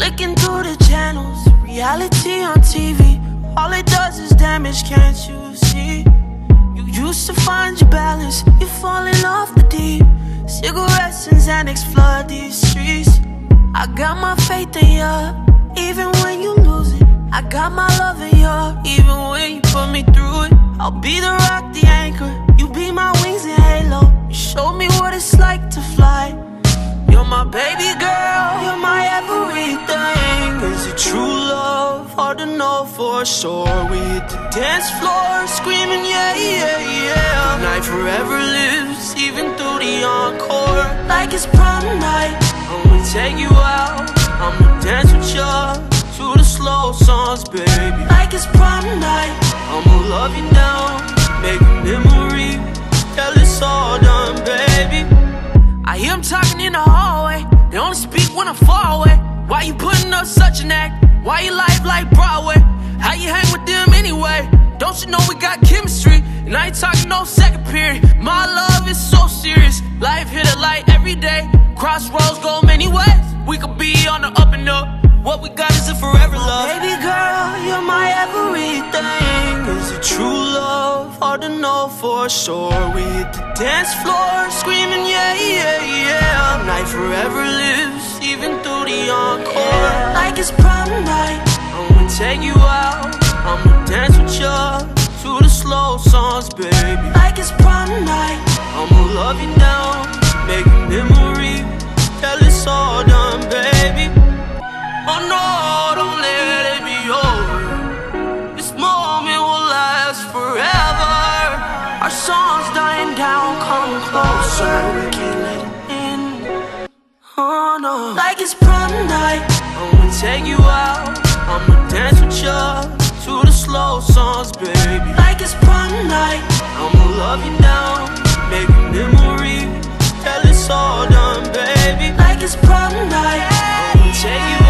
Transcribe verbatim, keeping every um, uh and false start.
Flicking through the channels, reality on T V. All it does is damage, can't you see? You used to find your balance, you're falling off the deep. Cigarettes and Xanax flood these streets. I got my faith in ya, even when you lose it. I got my love in ya, even when you put me through it. I'll be the rock, the anchor, you be my wings and halo. You show me what it's like to fly. You're my baby girl, you're my everything. Is it true love? Hard to know for sure. We hit the dance floor, screaming yeah, yeah, yeah. Night forever lives, even through the encore. Like it's prom night, I'ma take you out, I'ma dance with ya to the slow songs, baby. Like it's prom night, I'ma love you down, make a memory, till it's all done, baby. I hear them talking in the hallway, they only speak when I'm far away. Why you putting up such an act? Why you live like Broadway? How you hang with them anyway? Don't you know we got chemistry? And I ain't talking no second period. My love is so serious. Life hit a light every day. Crossroads go many ways. We could be on the up and up. What we got is a forever love. Baby girl, you're my everything. Is it true love? Hard to know for sure. We hit the dance floor, screaming yeah, yeah, yeah. Night forever lives, even through the encore. Like it's prom night, I'ma take you out, I'ma dance with ya to the slow songs, baby. Like it's prom night, I'ma love you down, make a memory, till it's all done, baby. Oh no, don't let it be over. This moment will last forever. Our song's dying down, come closer. We can't let it end. Oh no, like it's prom night, I'ma take you out, I'ma dance with ya to the slow songs, baby. Like it's prom night, I'ma love you down, make a memory, till it's all done, baby. Like it's prom night, I'ma take you